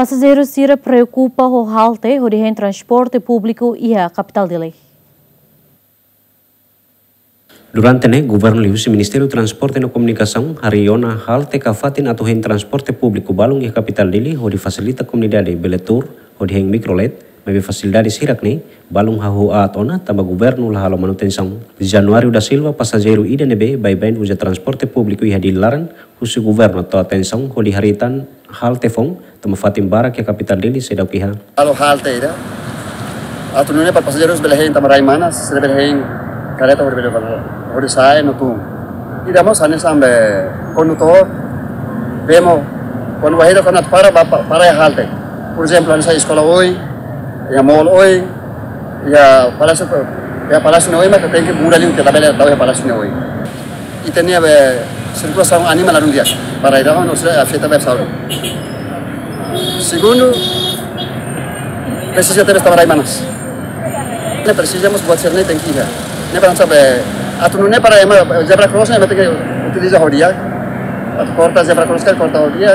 Passageiros se preocupa com halte em transporte público e a capital dele. Durante o governo liu, o Ministério do Transporte e Comunicação hariona halte kafatin atau em transporte público balung e a capital dele, onde facilita a comunidade beletur, onde em microlet, mas facilidade sirak ne, balung hahu atona, tamba governo lahalo manutenção. Januário da Silva, passageiro IDNB, bem usa transporte público e hadilaran, o governo atau atenção, onde haritan halte fong, tamba fatim barak e a capital dele, sedau piha. Kalau halte ida, atau nune para passageiros belahin tamba raimanas, sila belahin kereta udah saya nutung. Tidak mau sana sampai kondutor, demo, kon wahida kon para halte. Por exemplo, saya sekolah oi, ya mall oi, ya palas oi maka tem que mudar liu que tabela tahu ya palas oi. Itu ni apa sirkulação animal larung dia. Para ida kan usah afeta bersama. Segundo, precisa ter esta manas. Precisamos buat serne tem que ir. Ne para saber atau nune para zebra cross ne tem que utilizar rodia. Atau corta zebra cross kan corta rodia.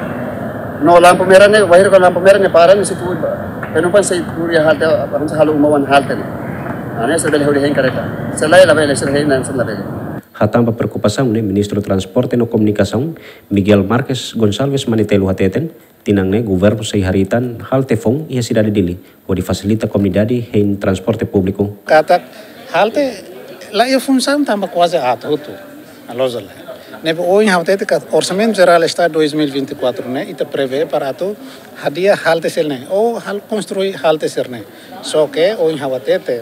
No lampu merah ne wahir kan lampu merah ne para ne situ. Penumpang saya kuliah halte, apa halu umawan halte ne. Ane sebelum rodia heng kereta. Selain label selain dan selain. Hatamba preocupação ne Ministro do Transporte e Comunicação Miguel Marques Gonçalves manitelu hateten tinang ne governo sei haritan halte fong e a cidade dele, onde facilita a comunidade em transporte público. Kata halte lá é função tamba quase atuto a loja lá. Nebe hoje halte que orçamento geral está 2024 né e te prevê para atu hadia halte ser né ou construir halte ser né. Só que hoje halte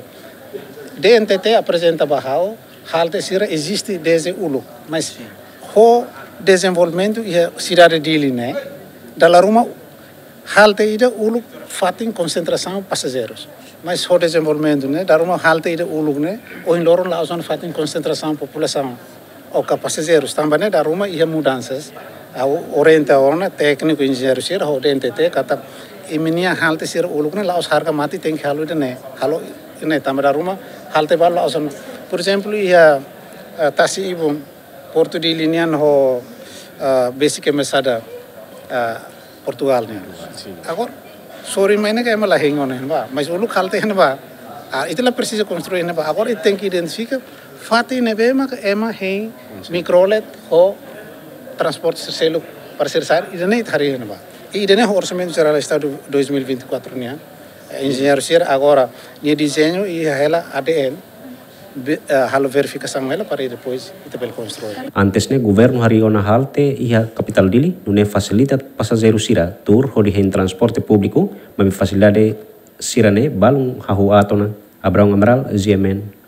DNTT apresenta bahau halte sira existe desde ulu, mas o desenvolvimento e a cidade dele né da rumah halte ida ulu fatin concentração passageiros. Mas o desenvolvimento né da rumah halte ida ulu né o em lorong lá zona fatin concentração população ou passageiros também né da rumah ia mudanças o orientador né técnico engenheiro sira o DNTT kata iminia halte sira ulu né lá os harga mati tem que halu né halu né também da rumah halte bal lá zona. Por exemplo, ia tasi ibu Porto di Linian ho basic mesada Portugal ne. Agora sorry mainnya kayak malah hengon ne ba, mas ulu halte ne ba. Itulah precisa construir ne ba. Agora tem que identificar fati ne be mak ema heng microlet ho transporte selo para ser sar idane hari ne ba. Idane ho orçamento geral estado 2024 ne. Engenheiro ser agora ni desenho e ela ADN halo verificação ela para depois kita construir. Antes ne governo hariona halte e a capital dele não facilita passageiro sira tour hodi em transporte público, mas facilidade sira ne balung hahu atona Abraham Amaral GMN.